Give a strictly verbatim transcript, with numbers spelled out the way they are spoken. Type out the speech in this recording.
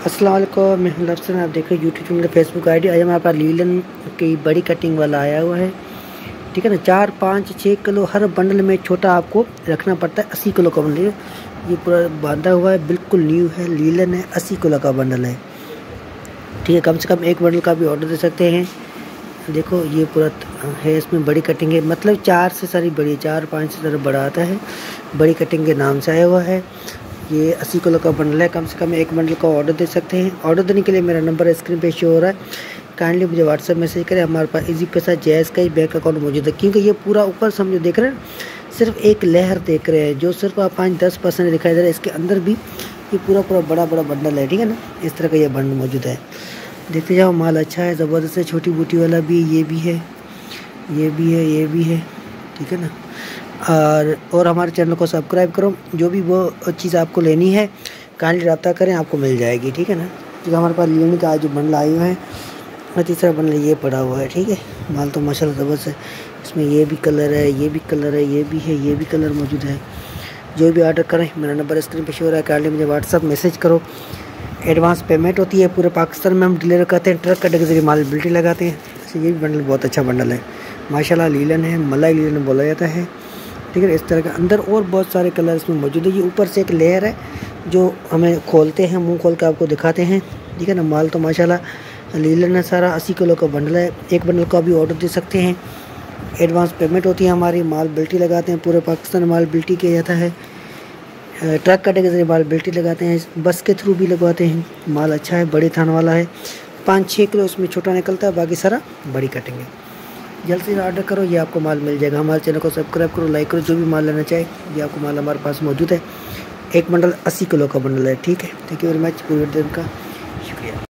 अस्सलाम वालेकुम, मैं हूं लफ्सन। आप देख रहे हैं यूट्यूब चैनल, फेसबुक आईडी। आज हमारे पास लीलन की बड़ी कटिंग वाला आया हुआ है, ठीक है ना। चार पाँच छः किलो हर बंडल में छोटा आपको रखना पड़ता है। अस्सी किलो का बंडल ये पूरा बांधा हुआ है, बिल्कुल न्यू है, लीलन है, अस्सी किलो का बंडल है, ठीक है। कम से कम एक बंडल का भी ऑर्डर दे सकते हैं। देखो ये पूरा है, इसमें बड़ी कटिंग है, मतलब चार से सारी बड़ी, चार पाँच से ज़रा बड़ा आता है। बड़ी कटिंग के नाम से आया हुआ है। ये अस्सी किलो का बंडल है। कम से कम एक बंडल का ऑर्डर दे सकते हैं। ऑर्डर देने के लिए मेरा नंबर स्क्रीन पे शो हो रहा है, काइंडली मुझे व्हाट्सएप मैसेज करें। हमारे पास इजी पैसा जैज़ का ही बैंक अकाउंट मौजूद है, क्योंकि ये पूरा ऊपर समझो देख रहे हैं, सिर्फ एक लहर देख रहे हैं, जो सिर्फ आप पाँच दस परसेंट दिखाई दे रहा है। इसके अंदर भी ये पूरा पूरा बड़ा बड़ा बंडल है, ठीक है ना। इस तरह का ये बंडल मौजूद है। देखते जाओ, माल अच्छा है, ज़बरदस्त है। छोटी बूटी वाला भी, ये भी है, ये भी है, ये भी है, ठीक है ना। और और हमारे चैनल को सब्सक्राइब करो। जो भी वो चीज़ आपको लेनी है काइंडली रब्ता करें, आपको मिल जाएगी, ठीक है ना। क्योंकि हमारे पास लेने का आज जो बंडल आए हुए हैं, और तीसरा बंडल ये पड़ा हुआ है, ठीक है। माल तो माशाल्लाह ज़बरदस्त है। इसमें ये भी कलर है, ये भी कलर है, ये भी है, ये भी कलर मौजूद है। जो भी ऑर्डर करें, मेरा नंबर स्क्रीन पर शो हो रहा है, काइंडली मुझे व्हाट्सअप मैसेज करो। एडवांस पेमेंट होती है। पूरे पाकिस्तान में हम डिलीवर करते हैं, ट्रक कटे के जरिए माल बिल्टी लगाते हैं। तो ये भी बंडल बहुत अच्छा बंडल है माशाल्लाह। लीलन है, मलाई लीलन बोला जाता है, ठीक है। इस तरह का अंदर और बहुत सारे कलर इसमें मौजूद है। ये ऊपर से एक लेयर है जो हमें खोलते हैं, मुंह खोल कर आपको दिखाते हैं, ठीक है ना। माल तो माशाल्लाह लीलन है सारा। अस्सी किलो का बंडल है। एक बंडल का भी ऑर्डर दे सकते हैं। एडवांस पेमेंट होती है हमारी। माल बिल्टी लगाते हैं, पूरे पाकिस्तान में माल बिल्टी किया जाता है। ट्रक कटे के जरिए माल बिल्टी लगाते हैं, बस के थ्रू भी लगवाते हैं। माल अच्छा है, बड़े थान वाला है। पाँच छः किलो इसमें छोटा निकलता है, बाकी सारा बड़ी कटेंगे। जल्द से ऑर्डर करो, ये आपको माल मिल जाएगा। हमारे चैनल को सब्सक्राइब करो, लाइक करो। जो भी माल लेना चाहे, ये आपको माल हमारे पास मौजूद है। एक बंडल अस्सी किलो का बंडल है, ठीक है। थैंक यू वेरी मच पूरे दिन का शुक्रिया।